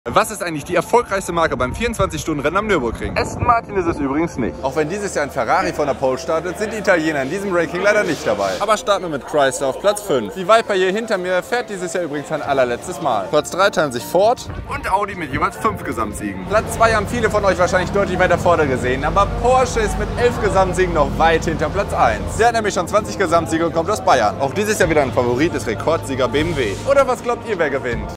Was ist eigentlich die erfolgreichste Marke beim 24-Stunden-Rennen am Nürburgring? Aston Martin ist es übrigens nicht. Auch wenn dieses Jahr ein Ferrari von der Pole startet, sind die Italiener in diesem Ranking leider nicht dabei. Aber starten wir mit Chrysler auf Platz 5. Die Viper hier hinter mir fährt dieses Jahr übrigens ein allerletztes Mal. Platz 3 teilen sich Ford und Audi mit jeweils 5 Gesamtsiegen. Platz 2 haben viele von euch wahrscheinlich deutlich weiter vorne gesehen, aber Porsche ist mit 11 Gesamtsiegen noch weit hinter Platz 1. Der hat nämlich schon 20 Gesamtsiege und kommt aus Bayern. Auch dieses Jahr wieder ein Favorit ist Rekordsieger BMW. Oder was glaubt ihr, wer gewinnt?